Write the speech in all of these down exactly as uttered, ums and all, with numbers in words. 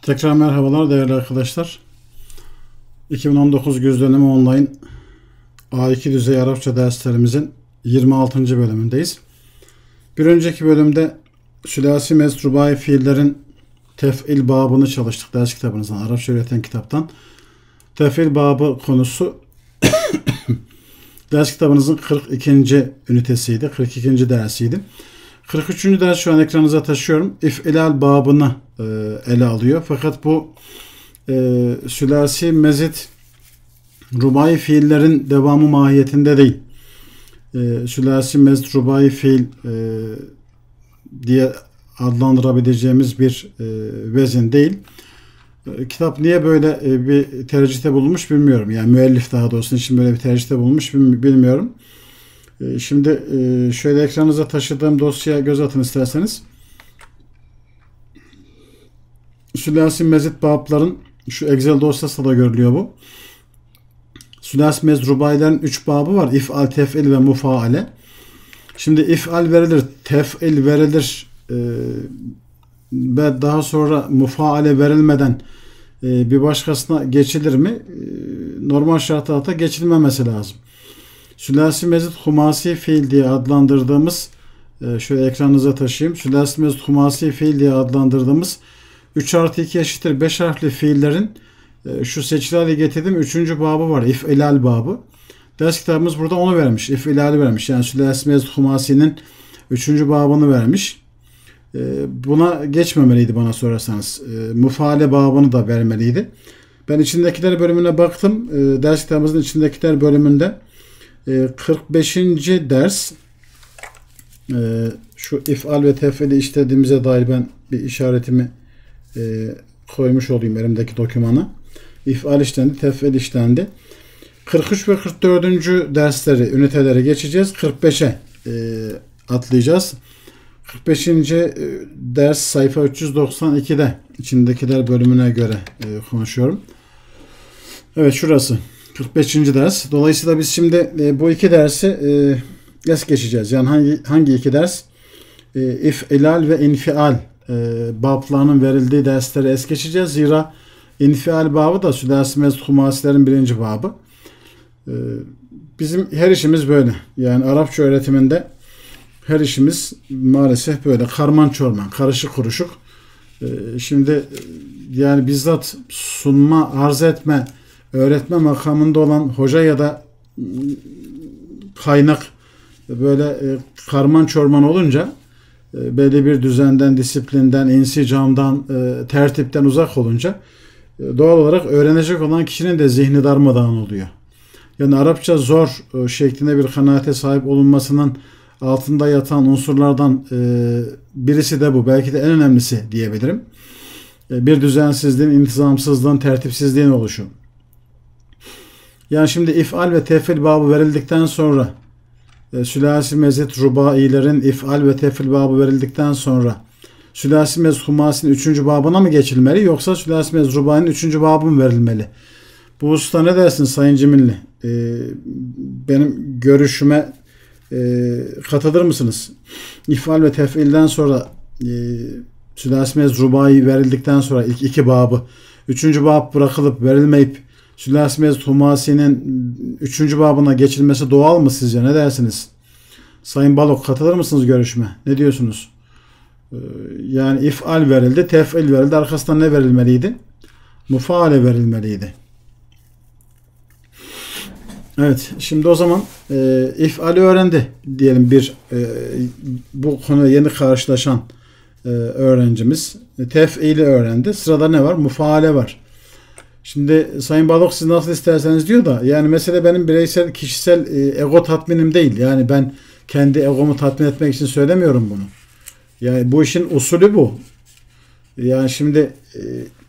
Tekrar merhabalar değerli arkadaşlar. iki bin on dokuz güz dönemi online A iki düzey Arapça derslerimizin yirmi altıncı bölümündeyiz. Bir önceki bölümde sülasi mezd rubai fiillerin tef'il babını çalıştık ders kitabınızdan, Arapça öğreten kitaptan. Tef'il babı konusu ders kitabınızın kırk ikinci ünitesiydi, kırk ikinci dersiydi. kırk üçüncü ders şu an ekranınıza taşıyorum. İf'ilal babını e, ele alıyor. Fakat bu e, sülasi mezid rubai fiillerin devamı mahiyetinde değil. E, sülasi mezid rubai fiil e, diye adlandırabileceğimiz bir e, vezin değil. E, kitap niye böyle e, bir tercihte bulunmuş bilmiyorum. Yani müellif daha doğrusu için böyle bir tercihte bulunmuş bilmiyorum. Şimdi şöyle ekranınıza taşıdığım dosyaya göz atın isterseniz. Sülasi mezid babların şu Excel dosyasında da görülüyor bu. Sülasi mezid rubailerin üç babı var. İf'al, tef'il ve mufaale. Şimdi if'al verilir, tef'il verilir e, ve daha sonra mufaale verilmeden e, bir başkasına geçilir mi? E, normal şartlarda geçilmemesi lazım. Sülasi mezid humasi fiil diye adlandırdığımız, şöyle ekranınıza taşıyayım. Sülasi mezid humasi fiil diye adlandırdığımız üç artı iki eşittir beş harfli fiillerin şu seçili hale getirdiğim üçüncü babı var. İf'ilal babı. Ders kitabımız burada onu vermiş. İf'ilali vermiş. Yani sülasi mezid humasinin üçüncü babını vermiş. Buna geçmemeliydi bana sorarsanız. Mufaale babını da vermeliydi. Ben içindekiler bölümüne baktım. Ders kitabımızın içindekiler bölümünde kırk beşinci ders şu if'al ve tef'ili işlediğimize dair ben bir işaretimi koymuş olayım elimdeki dokümana. İf'al işlendi, tef'il işlendi. kırk üç ve kırk dördüncü dersleri, ünitelere geçeceğiz. kırk beşe atlayacağız. kırk beşinci ders sayfa üç yüz doksan ikide içindekiler bölümüne göre konuşuyorum. Evet, şurası. kırk beşinci ders. Dolayısıyla biz şimdi e, bu iki dersi e, es geçeceğiz. Yani hangi hangi iki ders? E, İf'ilal ve infial e, bablarının verildiği dersleri es geçeceğiz. Zira infial babı da sülasi mezid humasilerin birinci babı. E, bizim her işimiz böyle. Yani Arapça öğretiminde her işimiz maalesef böyle karman çorman, karışık kuruşuk. E, şimdi yani bizzat sunma, arz etme, öğretme makamında olan hoca ya da kaynak böyle karman çorman olunca, belli bir düzenden, disiplinden, insicamdan, tertipten uzak olunca doğal olarak öğrenecek olan kişinin de zihni darmadağın oluyor. Yani Arapça zor şeklinde bir kanaate sahip olunmasının altında yatan unsurlardan birisi de bu. Belki de en önemlisi diyebilirim. Bir düzensizliğin, intizamsızlığın, tertipsizliğin oluşu. Yani şimdi if'al ve tef'il babı verildikten sonra e, sülasi mezid rubailerin if'al ve tef'il babı verildikten sonra sülasi mezid humasinin üçüncü babına mı geçilmeli, yoksa sülasi mezid rubainin üçüncü babı mı verilmeli? Bu hususta ne dersin Sayın Cimilli? E, benim görüşüme e, katılır mısınız? İf'al ve tef'ilden sonra e, sülasi mezid rubai verildikten sonra ilk iki babı, üçüncü bab bırakılıp verilmeyip sülasi mezid humasinin üçüncü babına geçilmesi doğal mı sizce? Ne dersiniz? Sayın Balok, katılır mısınız görüşme? Ne diyorsunuz? Ee, yani if'al verildi, tef'il verildi. Arkasından ne verilmeliydi? Mufaale verilmeliydi. Evet, şimdi o zaman e, if'ali öğrendi diyelim bir e, bu konuya yeni karşılaşan e, öğrencimiz. E, tef'ili öğrendi. Sırada ne var? Mufaale var. Şimdi Sayın Balok, siz nasıl isterseniz diyor da, yani mesele benim bireysel, kişisel e, ego tatminim değil. Yani ben kendi egomu tatmin etmek için söylemiyorum bunu. Yani bu işin usulü bu. Yani şimdi e,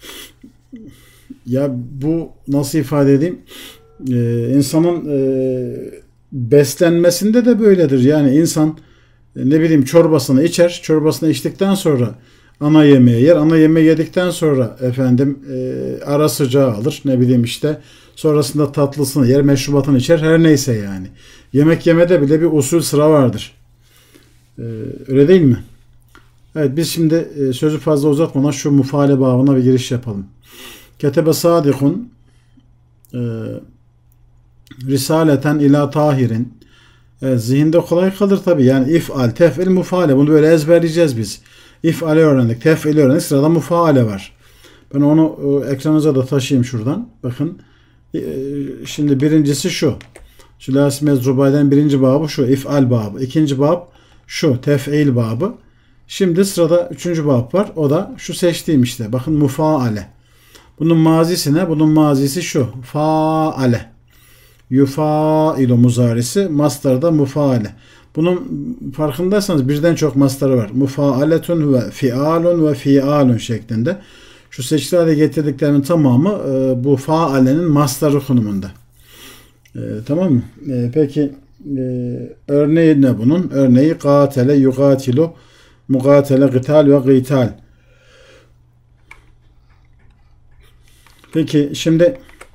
ya bu nasıl ifade edeyim? E, insanın e, beslenmesinde de böyledir. Yani insan e, ne bileyim çorbasını içer. Çorbasını içtikten sonra ana yemeği yer. Ana yemeği yedikten sonra efendim e, ara sıcağı alır. Ne bileyim işte. Sonrasında tatlısını yer, meşrubatını içer. Her neyse yani. Yemek yemede bile bir usul sıra vardır. E, öyle değil mi? Evet, biz şimdi sözü fazla uzatmadan şu mufaale babına bir giriş yapalım. Ketebe sadikun e, risaleten ila tahirin. Evet, zihinde kolay kalır tabi. Yani if'al, tef'il, mufaale. Bunu böyle ezberleyeceğiz biz. İf'al'i öğrendik, tef'il'i öğrendik. Sırada mufaale var. Ben onu e, ekranınıza da taşıyayım şuradan. Bakın. E, şimdi birincisi şu. Sülasi mezrubayden birinci babı şu. İf'al babı. İkinci bab şu. Tef'il babı. Şimdi sırada üçüncü bab var. O da şu seçtiğim işte. Bakın mufaale. Bunun mazisi ne? Bunun mazisi şu. Faale. Yufailu muzarisi. Mastarda mufaale. Bunun farkındaysanız birden çok mastarı var. Mufaaletun ve fialun ve fialun şeklinde. Şu seçili hale getirdiklerimin tamamı e, bu faalenin mastarı konumunda. E, tamam mı? E, peki e, örneği ne bunun? Örneği katele, yugatilu, mugatele, gıtal ve gıtal. Peki şimdi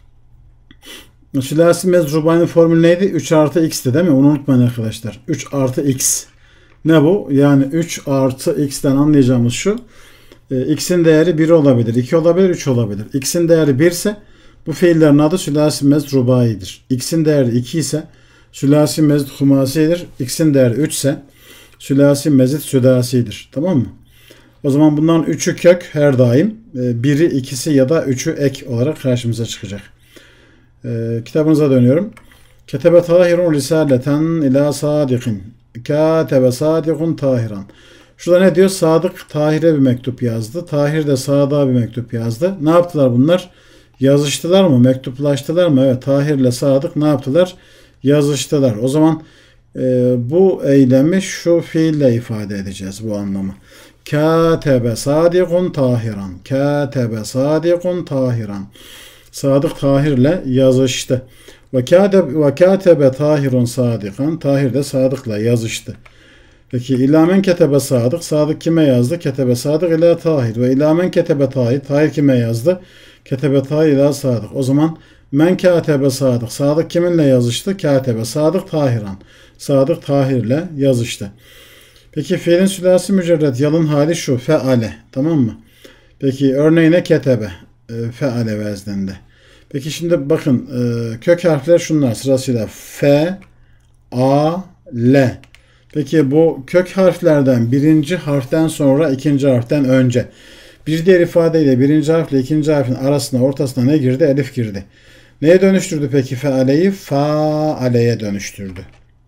Sülasi mezrubayının formülü neydi? üç artı x'ti değil mi? Onu unutmayın arkadaşlar. üç artı x. Ne bu? Yani üç artı x'ten anlayacağımız şu. E, x'in değeri bir olabilir, iki olabilir, üç olabilir. X'in değeri bir ise bu fiillerin adı sülasi mezrubayidir. X'in değeri iki ise sülasi mezid humasidir. X'in değeri üç ise sülasi mezid südasidir. Tamam mı? O zaman bunların üçü kök her daim. E, biri, ikisi ya da üçü ek olarak karşımıza çıkacak. Ee, kitabınıza dönüyorum. Ketebe tahirun risaleten ila sadikin. Katebe sadikun tahiran. Şurada ne diyor? Sadık Tahir'e bir mektup yazdı. Tahir de Sadık'a bir mektup yazdı. Ne yaptılar bunlar? Yazıştılar mı? Mektuplaştılar mı? Evet. Tahir ile Sadık ne yaptılar? Yazıştılar. O zaman e, bu eylemi şu fiille ifade edeceğiz, bu anlamı. Katebe sadikun tahiran. Katebe sadikun tahiran. Sadık Tahir'le yazıştı. Ve katebe Tahirun sadikan. Tahir de Sadık'la yazıştı. Peki ilamen ketebe Sadık. Sadık kime yazdı? Ketebe Sadık ila Tahir. Ve ilamen ketebe Tahir. Tahir kime yazdı? Ketebe Tahir ila Sadık. O zaman men katebe Sadık. Sadık kiminle yazıştı? Katebe Sadık Tahiran. Sadık Tahir'le yazıştı. Peki fiilin sülasi mücerred yalın hali şu. Feale. Tamam mı? Peki örneğine ketebe. Feale vezninde. Peki şimdi bakın kök harfler şunlar sırasıyla F, A, L. Peki bu kök harflerden birinci harften sonra ikinci harften önce. Bir diğer ifadeyle birinci harfle ikinci harfin arasına ortasına ne girdi? Elif girdi. Neye dönüştürdü peki fealeyi? Faale'ye dönüştürdü.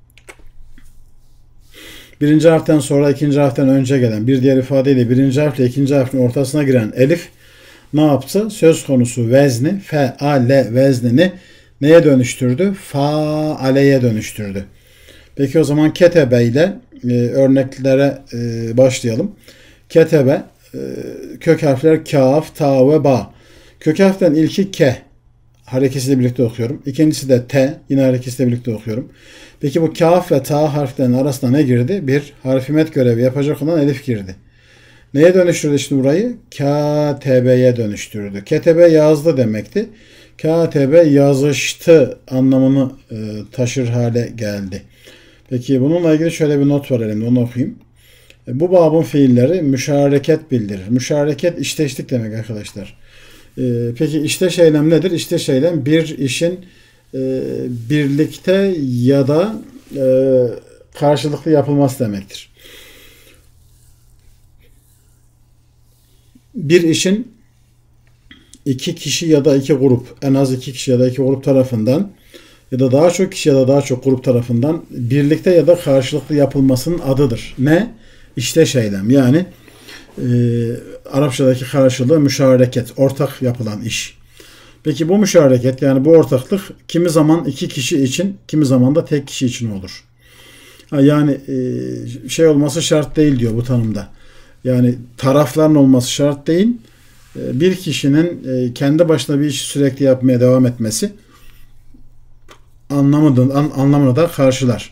Birinci harften sonra ikinci harften önce gelen bir diğer ifadeyle birinci harfle ikinci harfin ortasına giren elif ne yaptı? Söz konusu vezni, feale veznini neye dönüştürdü? Faale'ye dönüştürdü. Peki o zaman ketebe ile e, örneklere e, başlayalım. Ketebe e, kök harfler kaf, ta ve ba. Kök harften ilki ke. Harekesiyle birlikte okuyorum. İkincisi de te. Yine harekesiyle birlikte okuyorum. Peki bu kaf ve ta harflerin arasına ne girdi? Bir harfimet görevi yapacak olan elif girdi. Neye dönüştürdü şimdi burayı? Katebeye dönüştürdü. Ketebe yazdı demekti. Katebe yazıştı anlamını e, taşır hale geldi. Peki bununla ilgili şöyle bir not var elimde, onu okuyayım. E, bu babın fiilleri müşareket bildirir. Müşareket işteşlik demek arkadaşlar. E, peki işteş eylem nedir? İşteş eylem bir işin e, birlikte ya da e, karşılıklı yapılması demektir. Bir işin iki kişi ya da iki grup, en az iki kişi ya da iki grup tarafından ya da daha çok kişi ya da daha çok grup tarafından birlikte ya da karşılıklı yapılmasının adıdır. Ne? İşteş eylem. Yani e, Arapçadaki karşılığı müşareket, ortak yapılan iş. Peki bu müşareket, yani bu ortaklık kimi zaman iki kişi için, kimi zaman da tek kişi için olur. Yani e, şey olması şart değil diyor bu tanımda. Yani tarafların olması şart değil. Bir kişinin kendi başına bir işi sürekli yapmaya devam etmesi anlamını, anlamını da karşılar.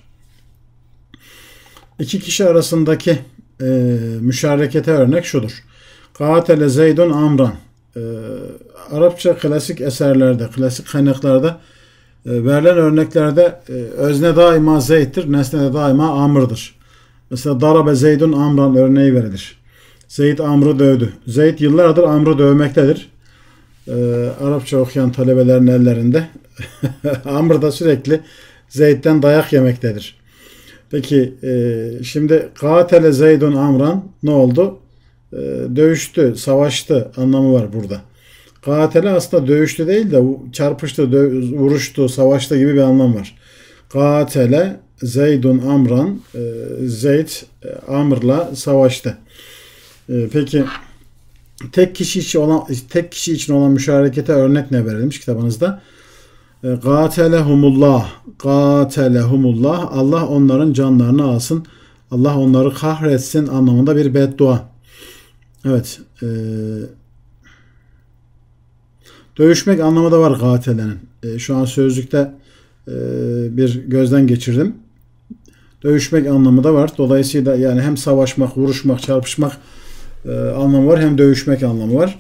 İki kişi arasındaki e, müşarekete örnek şudur. Katele Zeydun Amran. E, Arapça klasik eserlerde, klasik kaynaklarda e, verilen örneklerde e, özne daima Zeyd'dir, nesne de daima Amr'dır. Mesela Darabe Zeydun Amran örneği verilir. Zeyd Amr'ı dövdü. Zeyd yıllardır Amr'ı dövmektedir. Ee, Arapça okuyan talebelerin ellerinde. Amr da sürekli Zeyd'den dayak yemektedir. Peki e, şimdi katele Zeydun Amran ne oldu? E, dövüştü, savaştı anlamı var burada. Katele aslında dövüştü değil de çarpıştı, dö- vuruştu, savaştı gibi bir anlam var. Katele Zeydun Amran, e, Zeyd e, Amr'la savaştı. E, peki tek kişi için olan tek kişi için olan müşarekete örnek ne verilmiş kitabınızda? Gatelehumullah, gatelehumullah, Allah onların canlarını alsın, Allah onları kahretsin anlamında bir beddua. Evet. E, dövüşmek anlamı da var gatelenin. E, şu an sözlükte e, bir gözden geçirdim. Dövüşmek anlamı da var. Dolayısıyla yani hem savaşmak, vuruşmak, çarpışmak e, anlamı var, hem dövüşmek anlamı var.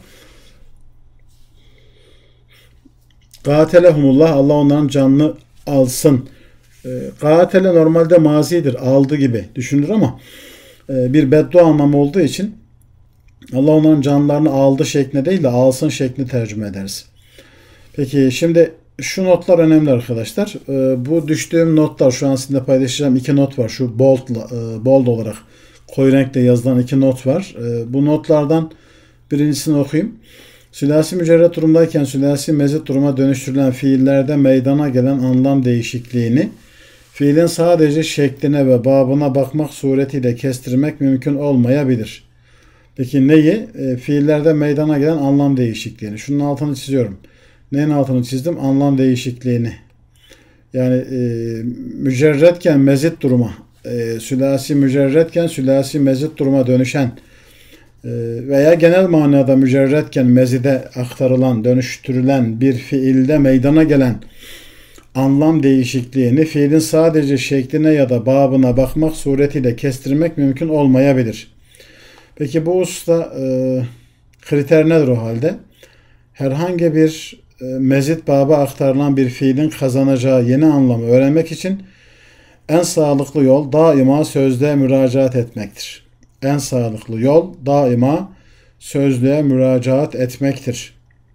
Gatelehumullah, Allah onların canını alsın. Gatele normalde mazidir, aldı gibi düşünülür ama bir beddua anlamı olduğu için Allah onların canlarını aldı şeklinde değil de alsın şeklinde tercüme ederiz. Peki şimdi şu notlar önemli arkadaşlar. Bu düştüğüm notlar, şu an sizinle paylaşacağım iki not var. Şu bold, bold olarak koyu renkle yazılan iki not var. Bu notlardan birincisini okuyayım. Sülasi mücerret durumdayken sülasi mezit duruma dönüştürülen fiillerde meydana gelen anlam değişikliğini fiilin sadece şekline ve babına bakmak suretiyle kestirmek mümkün olmayabilir. Peki neyi? E, fiillerde meydana gelen anlam değişikliğini. Şunun altını çiziyorum. Neyin altını çizdim? Anlam değişikliğini. Yani e, mücerretken mezit duruma, e, sülasi mücerretken sülasi mezit duruma dönüşen veya genel manada mücerretken mezide aktarılan, dönüştürülen bir fiilde meydana gelen anlam değişikliğini fiilin sadece şekline ya da babına bakmak suretiyle kestirmek mümkün olmayabilir. Peki bu usta e, kriter nedir o halde? Herhangi bir e, mezit baba aktarılan bir fiilin kazanacağı yeni anlamı öğrenmek için en sağlıklı yol daima sözlüğe müracaat etmektir. En sağlıklı yol daima sözlüğe müracaat etmektir.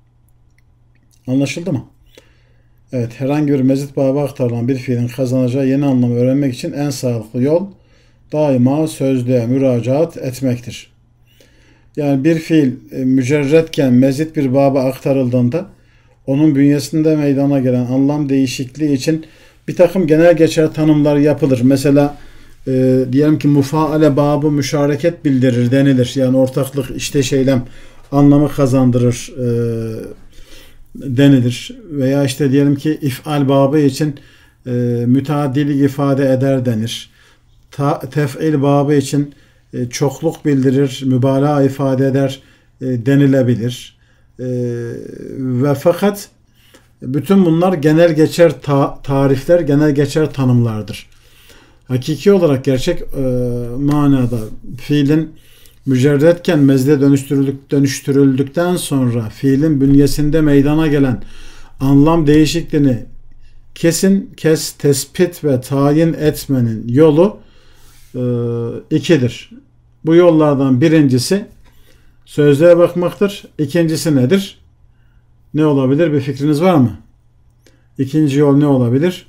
Anlaşıldı mı? Evet, herhangi bir mezit baba aktarılan bir fiilin kazanacağı yeni anlamı öğrenmek için en sağlıklı yol daima sözlüğe müracaat etmektir. Yani bir fiil mücerretken mezit bir baba aktarıldığında onun bünyesinde meydana gelen anlam değişikliği için bir takım genel geçer tanımlar yapılır. Mesela e, diyelim ki mufaale babı müşareket bildirir denilir. Yani ortaklık, işte şeylem anlamı kazandırır e, denilir. Veya işte diyelim ki if'al babı için e, müteaddilik ifade eder denir. Ta, tef'il babı için e, çokluk bildirir, mübalağa ifade eder e, denilebilir. E, ve fakat bütün bunlar genel geçer ta, tarifler, genel geçer tanımlardır. Hakiki olarak gerçek e, manada fiilin mücerretken mezde dönüştürüldük, dönüştürüldükten sonra fiilin bünyesinde meydana gelen anlam değişikliğini kesin kes tespit ve tayin etmenin yolu e, ikidir. Bu yollardan birincisi sözlüğe bakmaktır. İkincisi nedir? Ne olabilir? Bir fikriniz var mı? İkinci yol ne olabilir?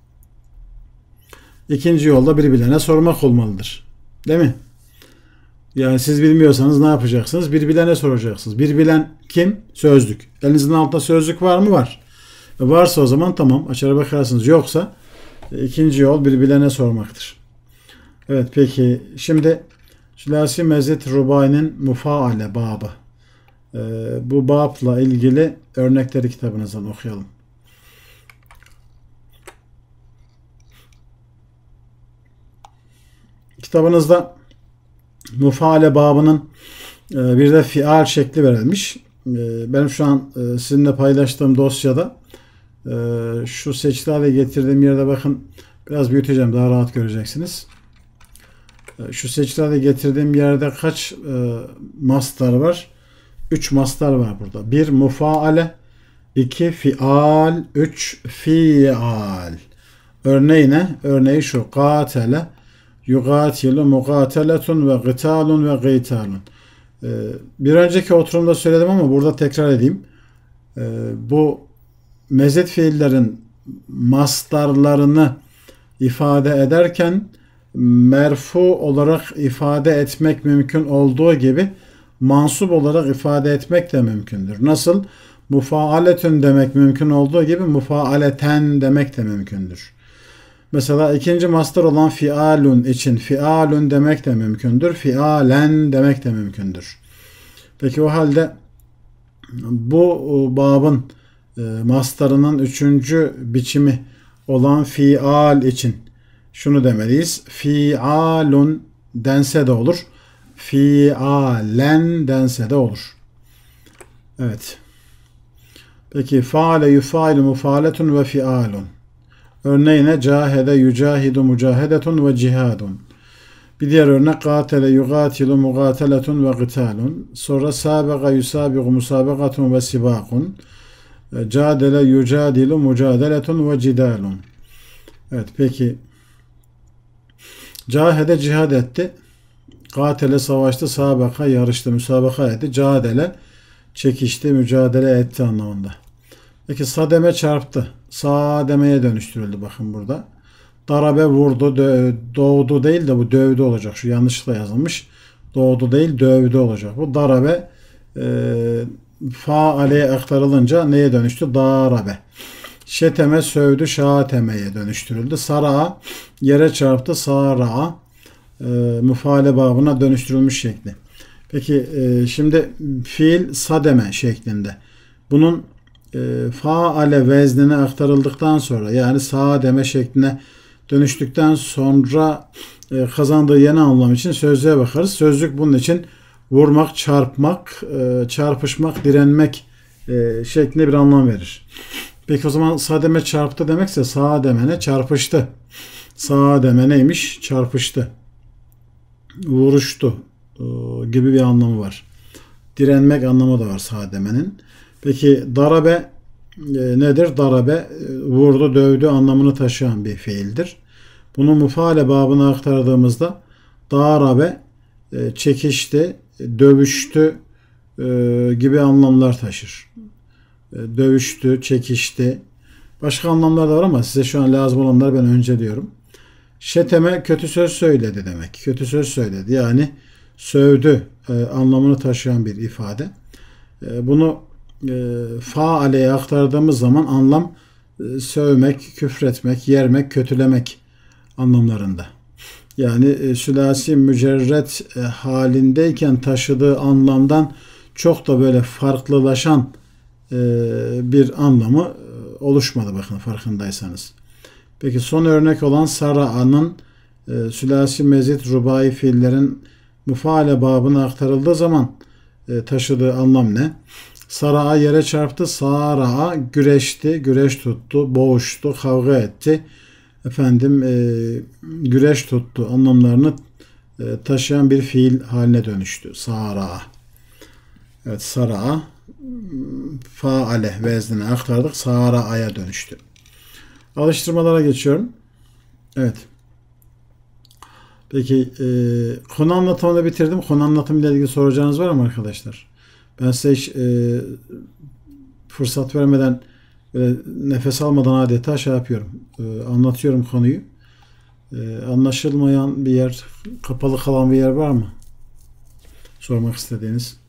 İkinci yolda bir bilene sormak olmalıdır. Değil mi? Yani siz bilmiyorsanız ne yapacaksınız? Bir bilene soracaksınız. Bir bilen kim? Sözlük. Elinizin altında sözlük var mı? Var. E varsa o zaman tamam, açar bakarsınız. Yoksa ikinci yol bir bilene sormaktır. Evet, peki şimdi Sülasi Mezit Rubai'nin Mufaale babı. Ee, bu babla ilgili örnekleri kitabınızdan okuyalım. Kitabınızda Mufaale babının e, bir de fial şekli verilmiş. E, benim şu an e, sizinle paylaştığım dosyada e, şu seçili hale getirdiğim yerde bakın, biraz büyüteceğim, daha rahat göreceksiniz. E, şu seçili hale getirdiğim yerde kaç e, mastar var? üç mastar var burada. bir mufaale, iki fial, üç fial. Örneği ne? Örneği şu. Katele, yugatilu, mugateletun ve gıtalun ve gıtalun. Ee, bir önceki oturumda söyledim ama burada tekrar edeyim. Ee, bu mezit fiillerin mastarlarını ifade ederken merfu olarak ifade etmek mümkün olduğu gibi mansup olarak ifade etmek de mümkündür. Nasıl? Mufaaletün demek mümkün olduğu gibi mufaaleten demek de mümkündür. Mesela ikinci mastar olan fialun için fialun demek de mümkündür. Fialen demek de mümkündür. Peki o halde bu babın mastarının üçüncü biçimi olan fial için şunu demeliyiz. Fialun dense de olur. Fialen dense de olur. Evet. Peki faale yufailu mufaletun ve fialun. Örneğine cahede yucahidu mucahedetun ve cihadun. Bir diğer örnek katele yugatilu mugateletun ve gıtalun. Sonra sabega yusabigu musabakatun ve sibakun. Cadele yucadilu mucadeletun ve cidalun. Evet peki. Cahede cihad etti. Katele savaştı, sabaka yarıştı, müsabaka etti. Cadele çekişti, mücadele etti anlamında. Peki sademe çarptı. Sademeye dönüştürüldü bakın burada. Darabe vurdu, doğdu değil de bu dövdü olacak. Şu yanlışlıkla yazılmış. Doğdu değil, dövdü olacak. Bu darabe e, faaleye aktarılınca neye dönüştü? Darabe. Şeteme sövdü, şatemeye dönüştürüldü. Sara'a yere çarptı, sara'a e, müfaale babına dönüştürülmüş şekli. Peki e, şimdi fiil sademe şeklinde. Bunun e, faale veznine aktarıldıktan sonra yani sademe şekline dönüştükten sonra e, kazandığı yeni anlam için sözlüğe bakarız. Sözlük bunun için vurmak, çarpmak, e, çarpışmak, direnmek e, şeklinde bir anlam verir. Peki o zaman sademe çarptı demekse sademene çarpıştı. Sademe neymiş? Çarpıştı. Vuruştu e, gibi bir anlamı var. Direnmek anlamı da var sademenin. Peki darabe e, nedir? Darabe e, vurdu, dövdü anlamını taşıyan bir fiildir. Bunu mufaale babına aktardığımızda darabe e, çekişti, dövüştü e, gibi anlamlar taşır. E, dövüştü, çekişti. Başka anlamlar da var ama size şu an lazım olanları ben önce diyorum. Şeteme kötü söz söyledi demek. Kötü söz söyledi. Yani sövdü e, anlamını taşıyan bir ifade. E, bunu e, faaleye aktardığımız zaman anlam e, sövmek, küfretmek, yermek, kötülemek anlamlarında. Yani e, sülasi mücerret e, halindeyken taşıdığı anlamdan çok da böyle farklılaşan e, bir anlamı e, oluşmadı bakın farkındaysanız. Peki son örnek olan sara'nın e, sülasi mezit rubai fiillerin mufaale babına aktarıldığı zaman e, taşıdığı anlam ne? Sara'a yere çarptı, sara'a güreşti, güreş tuttu, boğuştu, kavga etti. Efendim e, güreş tuttu anlamlarını e, taşıyan bir fiil haline dönüştü. Sara'a. Evet, sara'a faale veznine aktardık. Sara'aya dönüştü. Alıştırmalara geçiyorum. Evet. Peki e, konu anlatımını bitirdim. Konu anlatımıyla ilgili soracağınız var mı arkadaşlar? Ben size hiç e, fırsat vermeden e, nefes almadan adeta şey yapıyorum. E, anlatıyorum konuyu. E, anlaşılmayan bir yer, kapalı kalan bir yer var mı? Sormak istediğiniz.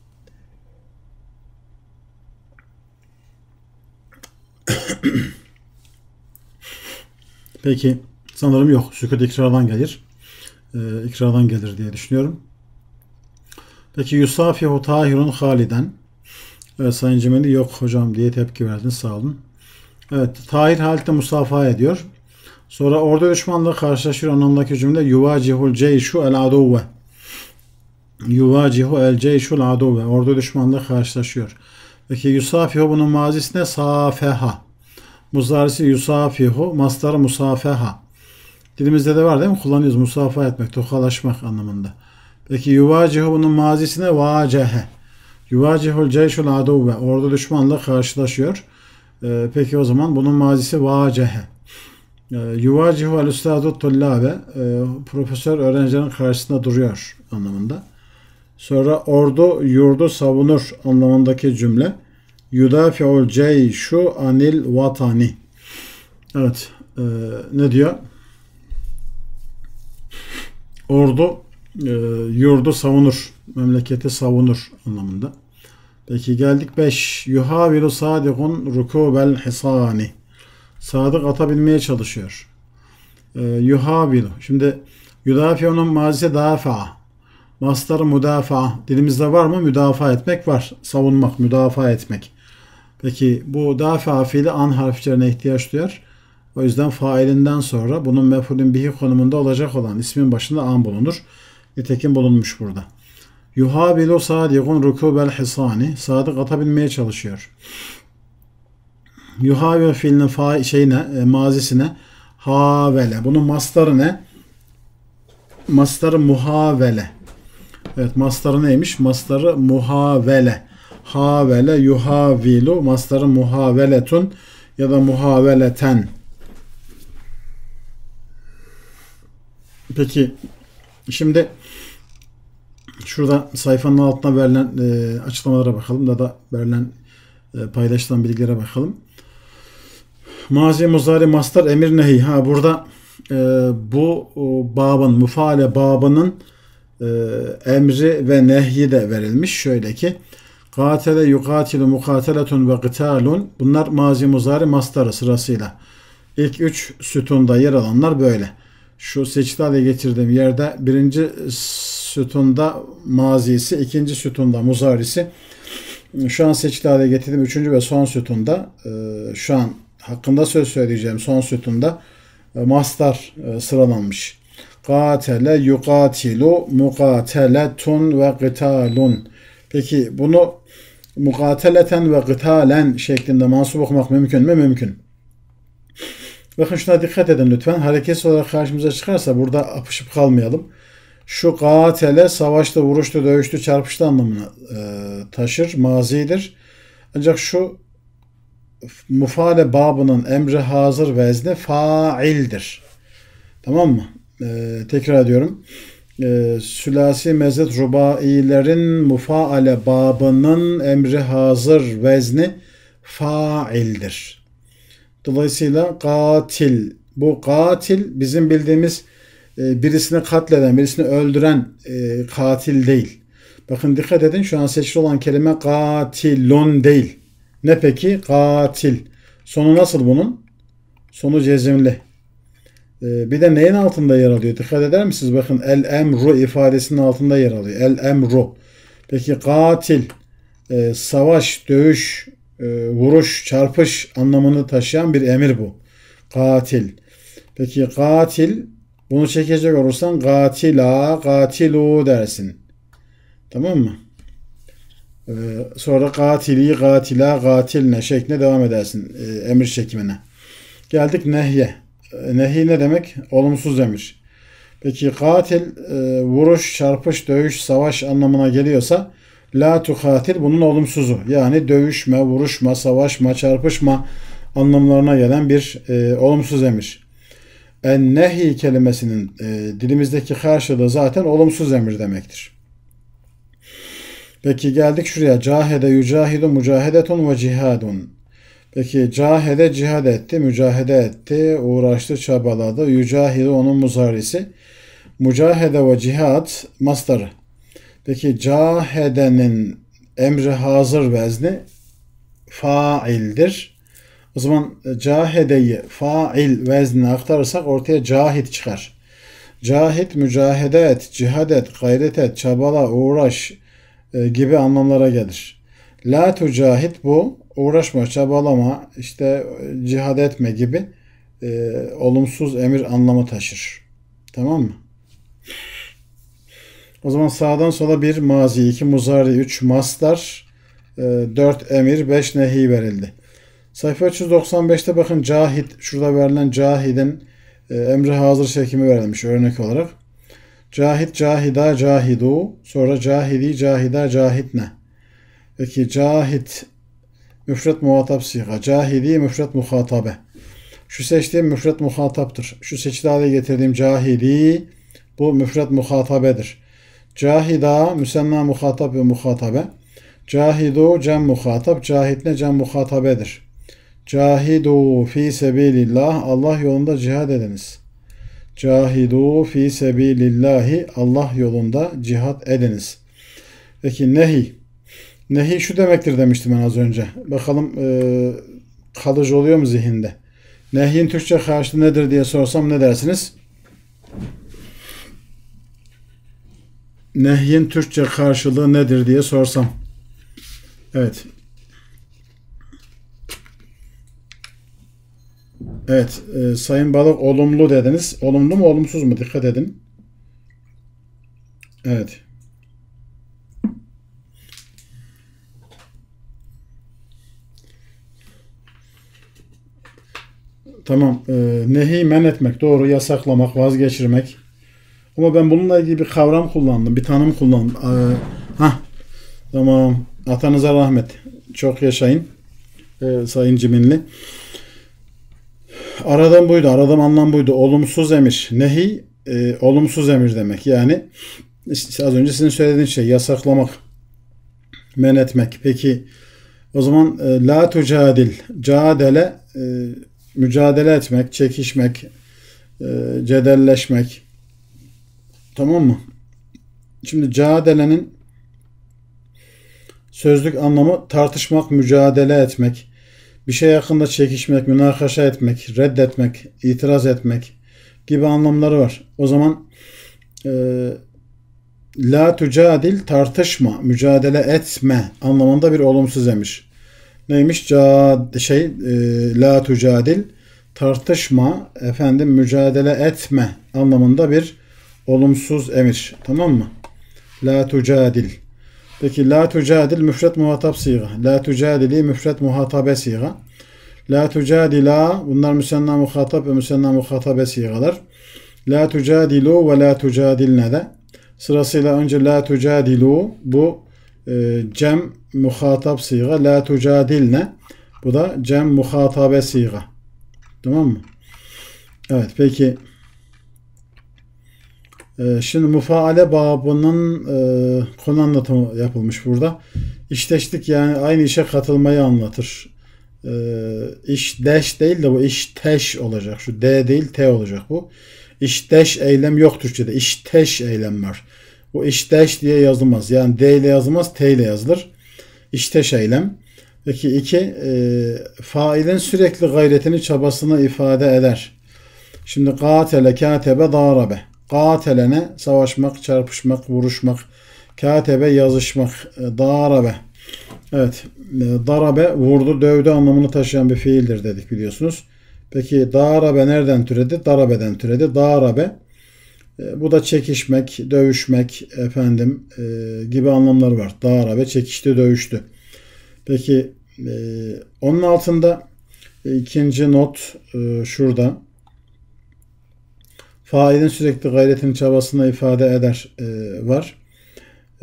Peki sanırım yok. Sükut ikrardan gelir. Ee, ikrardan gelir diye düşünüyorum. Peki Yusafihu Tahirun Haliden. Evet Sayın Cimeli yok hocam diye tepki verdiniz. Sağ olun. Evet Tahir halde musafaha ediyor. Sonra ordu düşmanla karşılaşıyor anlamındaki cümle Yuvacihul ceyşu el aduvve. Yuvacihu el ceyşul aduvve. Ordu düşmanla karşılaşıyor. Peki Yusafihu bunun mazisi ne? Safeha. Muzarisi yusafihu, mastarı musafeha. Dilimizde de var değil mi? Kullanıyoruz. Musafaha etmek, tokalaşmak anlamında. Peki yuvacihu bunun mazisine vacehe. Yuvacihul ceyşul aduvve. Ordu düşmanla karşılaşıyor. Ee, peki o zaman bunun mazisi vacehe. Ee, yuvacihu el ustadu tullabe. Ee, profesör öğrencilerin karşısında duruyor anlamında. Sonra ordu yurdu savunur anlamındaki cümle. Yudafi'ul ceyşu anil vatani. Evet. E, ne diyor? Ordu e, yurdu savunur. Memleketi savunur anlamında. Peki geldik beş. Yuhavilu sadikun rukubel hisani. Sadık ata binmeye çalışıyor. E, yuhavilu. Şimdi yudafi'unun mazisi dafa. Mastarı müdafaa. Dilimizde var mı? Müdafaa etmek var. Savunmak, müdafaa etmek. Peki bu dafa fiili an harflerine ihtiyaç duyar. O yüzden failinden sonra bunun mef'ulün bihi konumunda olacak olan ismin başında an bulunur. Nitekim bulunmuş burada. Yuhabilu sadikun rukubel hisani. Sadık ata binmeye çalışıyor. Yuhabilu fiilinin fa şeyine, e, mazisine havele. Bunun mastarı ne? Mastarı muhavele. Evet, mastarı neymiş? Mastarı muhavele. Havele yuhavilu. Mastarı muhaveletun ya da muhaveleten. Peki şimdi şurada sayfanın altına verilen e, açıklamalara bakalım da da verilen e, paylaşılan bilgilere bakalım. Mazi muzari mastar emir nehi. Ha burada e, bu o, babın mufaale babının e, emri ve nehyi de verilmiş. Şöyle ki katele yukatilu mukateletun ve qitalun. Bunlar mazi muzari mastarı sırasıyla. İlk üç sütunda yer alanlar böyle. Şu seçtiğe getirdiğim yerde birinci sütunda mazisi, ikinci sütunda muzarisi. Şu an seçtiğe getirdiğim üçüncü ve son sütunda e, şu an hakkında söz söyleyeceğim son sütunda e, mastar e, sıralanmış. Katele yukatilu mukateletun ve qitalun. Peki bunu mukateleten ve qitalen şeklinde mansup okumak mümkün mü? Mümkün. Bakın şuna dikkat edin lütfen. Hareketsiz olarak karşımıza çıkarsa burada apışıp kalmayalım. Şu katele savaşta, vuruştu, dövüştü, çarpıştı anlamını e, taşır. Mazidir. Ancak şu mufale babının emri hazır vezni faildir. Tamam mı? E, tekrar ediyorum. E, sülasi mezet rubailerin mufaale babının emri hazır vezni faildir. Dolayısıyla katil, bu katil bizim bildiğimiz e, birisini katleden, birisini öldüren e, katil değil. Bakın dikkat edin, şu an seçili olan kelime katilun değil. Ne peki? Katil. Sonu nasıl bunun? Sonu cezimli. E, bir de neyin altında yer alıyor? Dikkat eder misiniz? Bakın el emru ifadesinin altında yer alıyor. El emru. Peki katil, e, savaş, dövüş, vuruş, çarpış anlamını taşıyan bir emir bu. Katil. Peki katil, bunu çekecek olursan katila, katilu dersin. Tamam mı? Ee, sonra katili, katila, katilne şeklinde devam edersin e, emir çekimine. Geldik nehye. E, nehi ne demek? Olumsuz emir. Peki katil, e, vuruş, çarpış, dövüş, savaş anlamına geliyorsa la tukatil bunun olumsuzu. Yani dövüşme, vuruşma, savaşma, çarpışma anlamlarına gelen bir e, olumsuz emir. En nehi kelimesinin e, dilimizdeki karşılığı zaten olumsuz emir demektir. Peki geldik şuraya. Cahede yücahidu mücahedetun ve cihadun. Peki cahede cihad etti, mücahede etti, uğraştı, çabaladı. Yücahidu onun muzarisi. Mücahede ve cihad mastarı. Peki cahedenin emri hazır vezni faildir. O zaman cahedeyi fail veznine aktarırsak ortaya cahit çıkar. Cahit, mücahede et, cihad et, gayret et, çabala, uğraş e, gibi anlamlara gelir. La tucahit bu uğraşma, çabalama, işte cihad etme gibi e, olumsuz emir anlamı taşır. Tamam mı? O zaman sağdan sola bir mazi, iki muzari, üç mastar, dört emir, beş nehi verildi. Sayfa üç yüz doksan beşte bakın cahid, şurada verilen cahidin emri hazır şeklimi verilmiş örnek olarak. Cahid, cahida, cahidu, sonra cahidi, cahida, cahidne. Peki cahid müfret muhatap siga, cahidi müfret muhatabe. Şu seçtiğim müfret muhataptır. Şu seçili hale getirdiğim cahidi bu müfret muhatabedir. Cahida müsenna muhatap ve muhatabe. Cahidu cem muhatap. Cahidne cem muhatabedir. Cahidu fi sebilillah. Allah yolunda cihad ediniz. Cahidu fi sebilillahi. Allah yolunda cihad ediniz. Peki nehi. Nehi şu demektir demiştim ben az önce. Bakalım e, kalıcı oluyor mu zihinde? Nehyin Türkçe karşılığı nedir diye sorsam ne dersiniz? Nehyin Türkçe karşılığı nedir diye sorsam. Evet. Evet. E, Sayın Balık olumlu dediniz. Olumlu mu olumsuz mu? Dikkat edin. Evet. Tamam. E, nehi men etmek. Doğru. Yasaklamak, vazgeçirmek. Ama ben bununla ilgili bir kavram kullandım. Bir tanım kullandım. E, hah. Tamam. Atanıza rahmet. Çok yaşayın. E, Sayın Ciminli. Aradığım buydu. Aradığım anlam buydu. Olumsuz emir. Nehi e, olumsuz emir demek. Yani işte az önce sizin söylediğiniz şey yasaklamak, men etmek. Peki o zaman e, la tucadil. Cadele e, mücadele etmek, çekişmek, e, cedelleşmek. Tamam mı? Şimdi cadelenin sözlük anlamı tartışmak, mücadele etmek, bir şey hakkında çekişmek, münakaşa etmek, reddetmek, itiraz etmek gibi anlamları var. O zaman e, la tucadil tartışma, mücadele etme anlamında bir olumsuz emir. Neymiş? Cad şey e, la tucadil tartışma, efendim mücadele etme anlamında bir olumsuz emir. Tamam mı? La tucadil. Peki la tucadil müfret muhatap siga. La tucadili müfret muhatabe siga. La tucadila bunlar müsenna muhatap ve müsenna muhatabe sigalar. La tucadilu ve la tucadilne de. Sırasıyla önce la tucadilu bu e, cem muhatap siga. La tucadilne bu da cem muhatabe siga. Tamam mı? Evet peki. Şimdi mufaale babının e, konu anlatımı yapılmış burada. İşteşlik yani aynı işe katılmayı anlatır. E, işdeş değil de bu işteş olacak. Şu D değil T olacak bu. İşteş eylem yok Türkçe'de. İşteş eylem var. Bu işteş diye yazılmaz. Yani D ile yazılmaz T ile yazılır. İşteş eylem. Peki iki e, failin sürekli gayretini çabasını ifade eder. Şimdi katele, katebe, darabe. Katelene savaşmak, çarpışmak, vuruşmak. Katebe yazışmak. Darabe. Evet. Darabe vurdu, dövdü anlamını taşıyan bir fiildir dedik biliyorsunuz. Peki darabe nereden türedi? Darabeden türedi. Darabe bu da çekişmek, dövüşmek efendim e, gibi anlamları var. Darabe çekişti, dövüştü. Peki e, onun altında e, ikinci not e, şurada. Failin sürekli gayretini çabasını ifade eder e, var. E,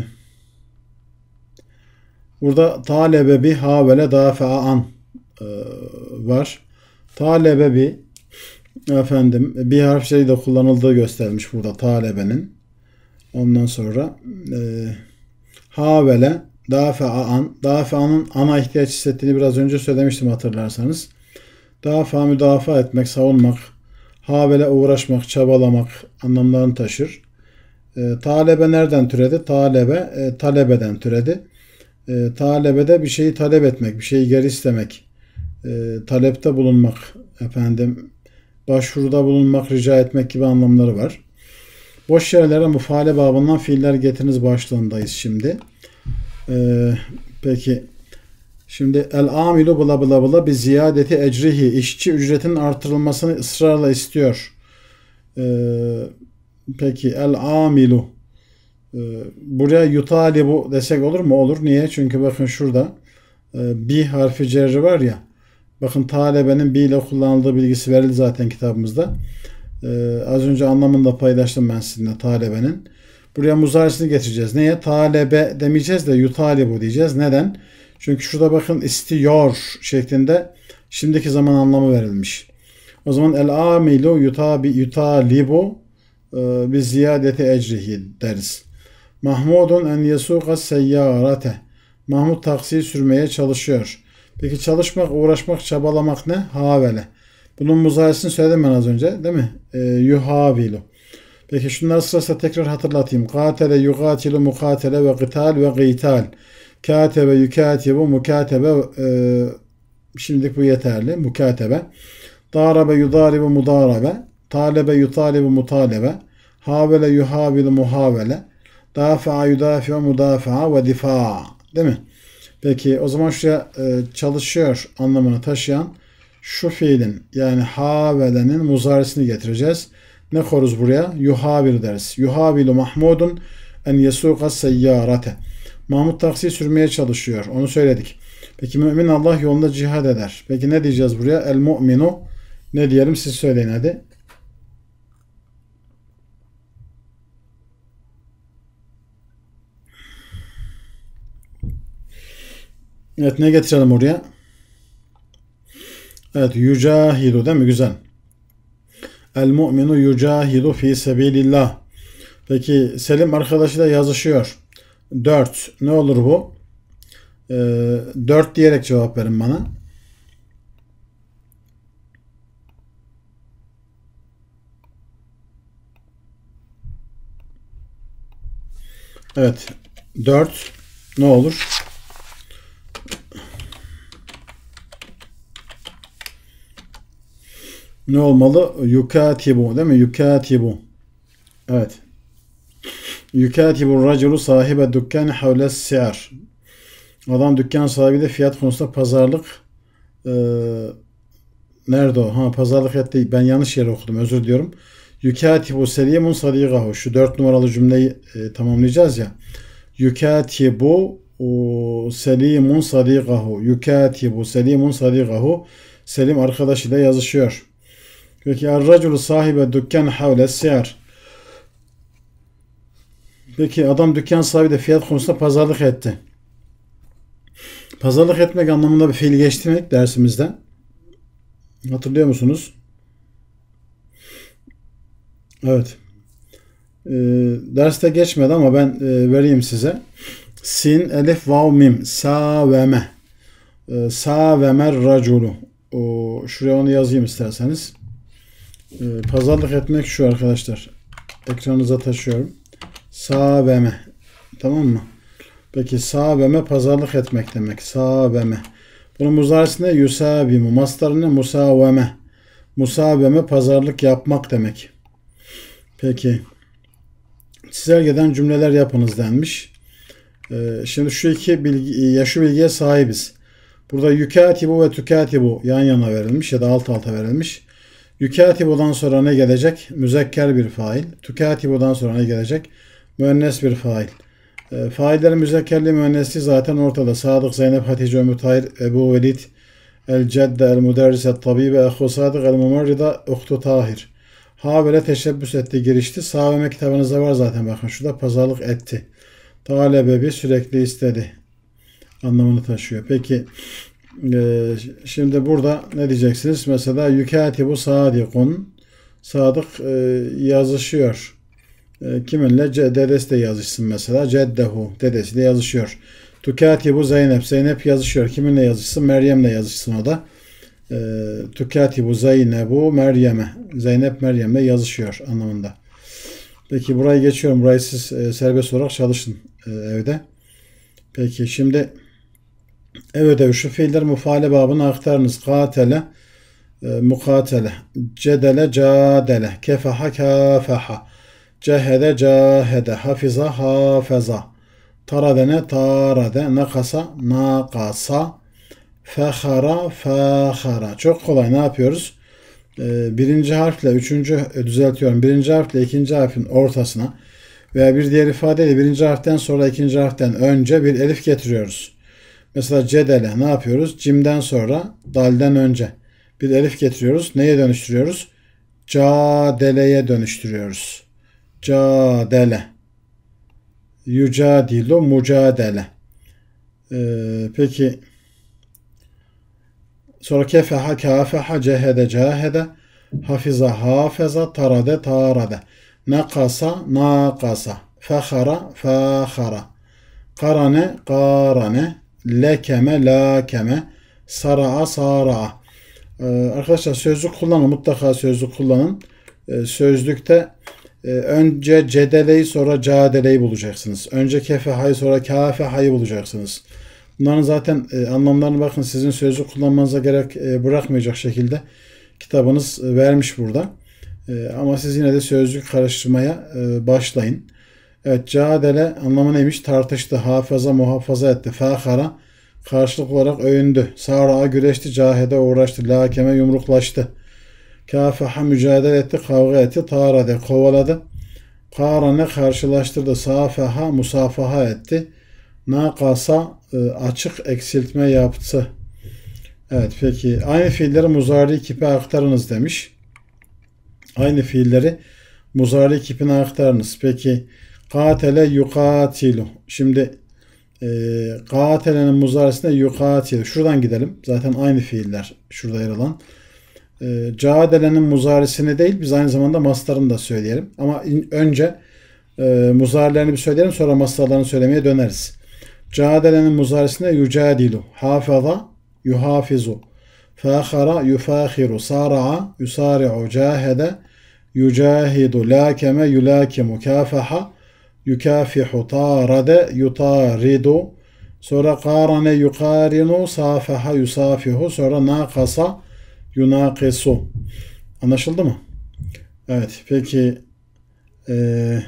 burada talebe bi havele dafa'an e, var. Talebe bi efendim bir harf şey de kullanıldığı göstermiş burada talebenin. Ondan sonra e, havele dafa'an dafa'nın ana ihtiyaç hissettiğini biraz önce söylemiştim hatırlarsanız. Dafa müdafaa etmek, savunmak. Havele uğraşmak, çabalamak anlamlarını taşır. E, talebe nereden türedi? Talebe, e, talebeden türedi. E, talebede bir şeyi talep etmek, bir şeyi geri istemek, e, talepte bulunmak, efendim, başvuruda bulunmak, rica etmek gibi anlamları var. Boş yerlere mufaale babından fiiller getiriniz başlığındayız şimdi. E, peki, şimdi el amilu bla bla bla bir ziyadeti ecrihi işçi ücretinin artırılmasını ısrarla istiyor. Ee, peki el amilu ee, buraya yutalibu desek olur mu? Olur. Niye? Çünkü bakın şurada e, bi harfi cerri var ya. Bakın talebenin bi ile kullanıldığı bilgisi verildi zaten kitabımızda. Ee, az önce anlamında paylaştım ben sizinle talebenin. Buraya muzarisini getireceğiz. Neye? Talebe demeyeceğiz de yutalibu diyeceğiz. Neden? Çünkü şurada bakın istiyor şeklinde şimdiki zaman anlamı verilmiş. O zaman el amilu yutabi yutalibu e, bi ziyadeti ecrihi deriz. Mahmudun en yesuqa seyyarate. Mahmud taksiyi sürmeye çalışıyor. Peki çalışmak, uğraşmak, çabalamak ne? Havele. Bunun muzaresini söyledim ben az önce, değil mi? E, yuhavilu. Peki şunları sırasıyla tekrar hatırlatayım. Katele, yugatilu, mukatele ve gıtal ve gıtal. Katebe, yukatibu, mukatebe. E, şimdilik bu yeterli. Mukatebe. Darabe, yudaribu, mudarabe. Talebe, yutalibu, mutalebe. Havele, yuhavilu, muhavele. Dafa'a, yudafi'u, mudafa'a ve difa'a. Değil mi? Peki o zaman şuraya e, çalışıyor anlamını taşıyan şu fiilin yani havelenin muzaresini getireceğiz. Ne koruz buraya? Yuhavil deriz. Yuhavilu Mahmudun en yesuqa seyyarate. Mahmud taksi sürmeye çalışıyor. Onu söyledik. Peki mümin Allah yolunda cihad eder. Peki ne diyeceğiz buraya? El mu'minu. Ne diyelim? Siz söyleyin hadi. Evet, ne getirelim oraya? Evet, yücahidu değil mi? Güzel. El mu'minu yücahidu fi sebilillah. Peki Selim arkadaşıyla yazışıyor. Dört. Ne olur bu? Ee, dört diyerek cevap verin bana. Evet. Dört. Ne olur? Ne olmalı? Yukatibu değil mi? Yukatibu. Evet. Yukatibu raculu sahibe dükkanı havle si'ar. Adam dükkan sahibi de fiyat konusunda pazarlık e, nerede o? Ha, pazarlık etti. Ben yanlış yere okudum. Özür diliyorum. Yukatibu selimun sadiqahu. Şu dört numaralı cümleyi e, tamamlayacağız ya. Yukatibu selimun sadiqahu. Yukatibu selimun sadiqahu. Selim arkadaşıyla yazışıyor. Peki er-raculu sahibe dükkan havle si'ar. Peki adam dükkan sahibi de fiyat konusunda pazarlık etti. Pazarlık etmek anlamında bir fiil geçtirmek dersimizde. Hatırlıyor musunuz? Evet. Ee, derste geçmedi ama ben e, vereyim size. Sin, elif, vav, mim. Saveme. Ee, Savemer raculu. O, şuraya onu yazayım isterseniz. Ee, pazarlık etmek şu arkadaşlar. Ekranınıza taşıyorum. Saveme. Tamam mı? Peki saveme pazarlık etmek demek. Saveme. Bunun muzarisi ne? Yusabimu. Mastarı ne? Musaveme. Musaveme pazarlık yapmak demek. Peki. Çizelgeden cümleler yapınız denmiş. Ee, şimdi şu iki bilgi, ya şu bilgiye sahibiz. Burada yukatibu ve tukatibu yan yana verilmiş ya da alt alta verilmiş. Yukatibu'dan sonra ne gelecek? Müzekker bir fail. Tukatibu'dan sonra ne gelecek? Müennes bir fail. E, faillerin müzekkerliği müennesliği zaten ortada. Sadık, Zeynep, Hatice, Ümmü Tahir, Ebu Velid, El Cedde, El Müderris, El Tabibe, Ehu Sadık, El Mumarrida, Uhtu Tahir. Ha böyle teşebbüs etti, girişti. Saveme kitabınızda var zaten, bakın şurada pazarlık etti. Talebe bir sürekli istedi anlamını taşıyor. Peki e, şimdi burada ne diyeceksiniz? Mesela yukatibu sadikun. Sadık e, yazışıyor. E, kiminle? Dedesi de yazışsın mesela. Ceddehu. Dedesi de yazışıyor. Tukatibu Zeynep. Zeynep yazışıyor. Kiminle yazışsın? Meryem'le yazışsın o da. E, Tukatibu Zeynebu Meryem'e. Zeynep Meryem'le yazışıyor anlamında. Peki burayı geçiyorum. Burayı siz e, serbest olarak çalışın e, evde. Peki şimdi ev ödevi şu fiiller mufaale babına aktarınız. Katele, e, mukatele, cedele, cadele, kefaha, kafaha, cehede, cahede, hafiza, hafeza, taradene, tarade, nakasa, nakasa, fehara, fehara. Çok kolay. Ne yapıyoruz? E, birinci harfle, üçüncü, e, düzeltiyorum. Birinci harfle ikinci harfin ortasına veya bir diğer ifadeyle birinci harften sonra ikinci harften önce bir elif getiriyoruz. Mesela cedele ne yapıyoruz? Cimden sonra dalden önce bir elif getiriyoruz. Neye dönüştürüyoruz? Cadeleye dönüştürüyoruz. Cadele. Yücadilu mucadele. Ee, peki sonra kefeha kafeha cehede cahede hafiza hafeza tarade tarade nakasa nakasa Fahara, fahara. Karane, karane. Lekeme, lakeme. Sara'a, sara'a. Ee, arkadaşlar sözlük kullanın. Mutlaka sözlük kullanın. Ee, sözlükte e, önce cedeleyi sonra cadeleyi bulacaksınız. Önce kefehayı sonra kafehayı bulacaksınız. Bunların zaten e, anlamlarını bakın sizin sözlük kullanmanıza gerek e, bırakmayacak şekilde kitabınız e, vermiş burada. E, ama siz yine de sözlük karıştırmaya e, başlayın. Evet, cadele anlamı neymiş? Tartıştı, hafıza, muhafaza etti. Fâhara karşılık olarak övündü. Sâra'a güreşti, cahede uğraştı. Lâkeme yumruklaştı. Kâfeha mücadele etti, kavga etti. Târade kovaladı. Kârane karşılaştırdı. Sâfeha musafaha etti. Nakasa açık eksiltme yaptı. Evet, peki aynı fiilleri muzari kipe aktarınız demiş. Aynı fiilleri muzari kipine aktarınız. Peki katele yukatilu. Şimdi e, katelenin muzarisine yukatilu. Şuradan gidelim. Zaten aynı fiiller şurada yer alan. E, cadelenin muzarisini değil, biz aynı zamanda mastarını da söyleyelim. Ama in, önce e, muzarilerini bir söyleyelim, sonra mastarlarını söylemeye döneriz. Cadelenin muzarisine yücadilu. Hafaza yuhafizu. Fâkhara yufâkhiru. Sâra'a yusâri'u. Cahede yucahidu. Lâkeme yulâkimu. Kâfeha yukafihu. Târade yutâridu. Sonra kârane yukârinu. Sâfeha yusafihu. Sonra nâkasa yunâkisu. Anlaşıldı mı? Evet. Peki ee,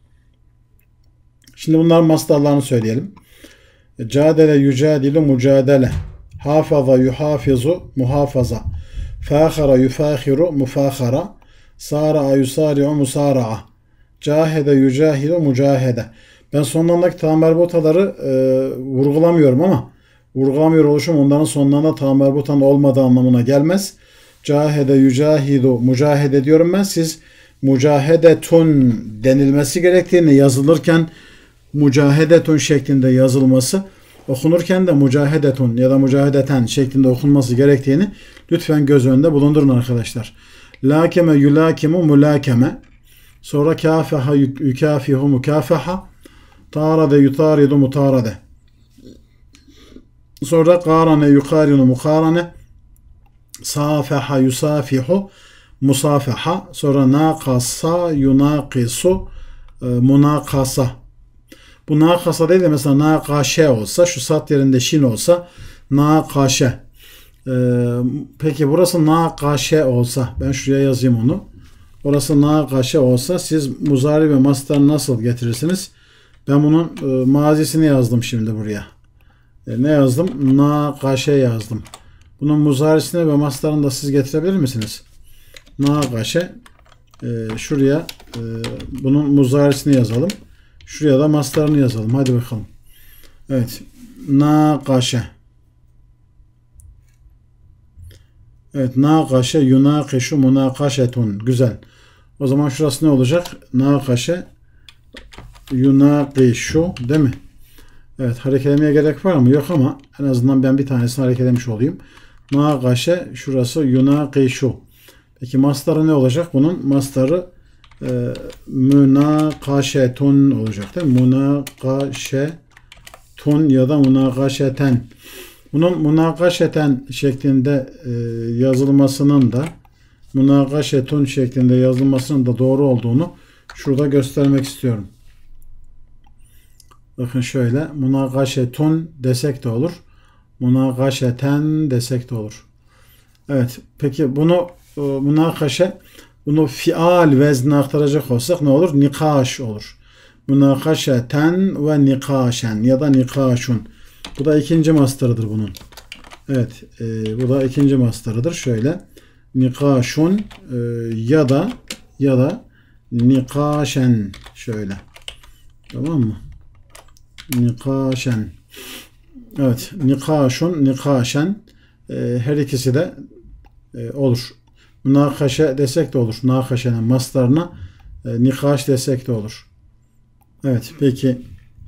şimdi bunların mastarlarını söyleyelim. Cadele yücadilu mucadele. Hafaza yuhafizu muhafaza. Fâkhara yufâkhiru mufâkhara. Sâra'a yusâri'u musâra'a. Cahede yücahidu mucahede. Ben sonlarındaki tam merbotaları e, vurgulamıyorum ama vurgulamıyor oluşum onların sonlarında tam merbotanın olmadığı anlamına gelmez. Cahede yücahidu mucahede diyorum ben. Siz mucahedetun denilmesi gerektiğini, yazılırken mucahedetun şeklinde yazılması, okunurken de mucahedetun ya da mucahedeten şeklinde okunması gerektiğini lütfen göz önünde bulundurun arkadaşlar. Lakeme yulakimu mulakeme. Sonra kâfeha yukafihu mukâfeha. Târade yutâridu mutârade. Sonra kârane yukârinu mukârane. Sâfeha yusafihu musafeha. Sonra nâkasa yunâkisu munâkasa. Bu nakasa değil de mesela nakaşe olsa, şu sat yerinde şin olsa nakaşe. Ee, peki burası nakaşe olsa, ben şuraya yazayım onu. Orası nakaşe olsa siz muzari ve mastar nasıl getirirsiniz? Ben bunun e, mazisini yazdım şimdi buraya. E, ne yazdım? Nakaşe yazdım. Bunun muzarisini ve mastarını da siz getirebilir misiniz? Nakaşe. E, şuraya e, bunun muzarisini yazalım. Şuraya da mastarını yazalım. Hadi bakalım. Evet. Nakaşe. Evet. Nakaşe yunakişu munakaşetun. Güzel. O zaman şurası ne olacak? Nakaşe yunakişu değil mi? Evet. Hareketlemeye gerek var mı? Yok ama en azından ben bir tanesini hareketlemiş olayım. Nakaşe şurası yunakişu. Peki mastarı ne olacak? Bunun mastarı e, münakaşetun olacak değil mi? Münakaşetun ya da münakaşeten. Bunun münakaşeten şeklinde e, yazılmasının da münakaşetun şeklinde yazılmasının da doğru olduğunu şurada göstermek istiyorum. Bakın şöyle münakaşetun desek de olur. Münakaşeten desek de olur. Evet. Peki bunu e, münakaşe, bunu fial veznine aktaracak olsak ne olur? Nikaş olur. Münakaşeten ve nikaşen ya da nikaşun. Bu da ikinci mastarıdır bunun. Evet. E, bu da ikinci mastarıdır. Şöyle. Nikaşun e, ya da ya da nikaşen. Şöyle. Tamam mı? Nikaşen. Evet. Nikaşun, nikaşen. E, her ikisi de e, olur. Münakaşe desek de olur. Nakaşe'nin mastarına e, nikaş desek de olur. Evet. Peki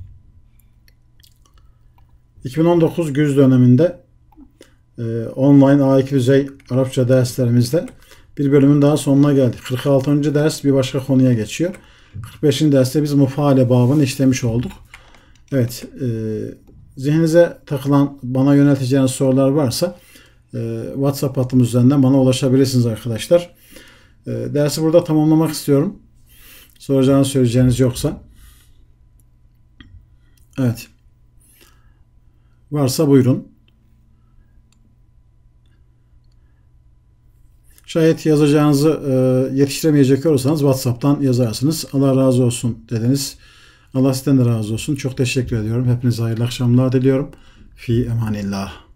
iki bin on dokuz güz döneminde e, online A iki düzey Arapça derslerimizde bir bölümün daha sonuna geldik. kırk altıncı ders bir başka konuya geçiyor. kırk beşinci derste biz mufaale babını işlemiş olduk. Evet. E, zihninize takılan, bana yönelteceğiniz sorular varsa e, WhatsApp hattımız üzerinden bana ulaşabilirsiniz arkadaşlar. E, dersi burada tamamlamak istiyorum. Soracağınız, söyleyeceğiniz yoksa. Evet. Varsa buyurun. Şayet yazacağınızı e, yetiştiremeyecek olursanız WhatsApp'tan yazarsınız. Allah razı olsun dediniz. Allah sizden de razı olsun. Çok teşekkür ediyorum. Hepinize hayırlı akşamlar diliyorum. Fi emanillah.